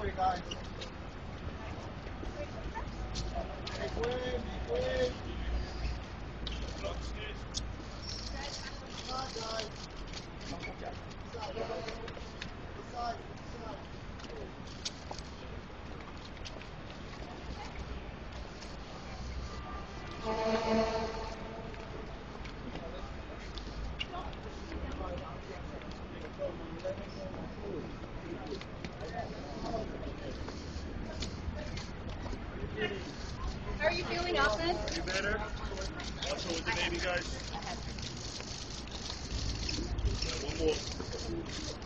How are you feeling, Ahmed? You better? Also with the baby guys. One more.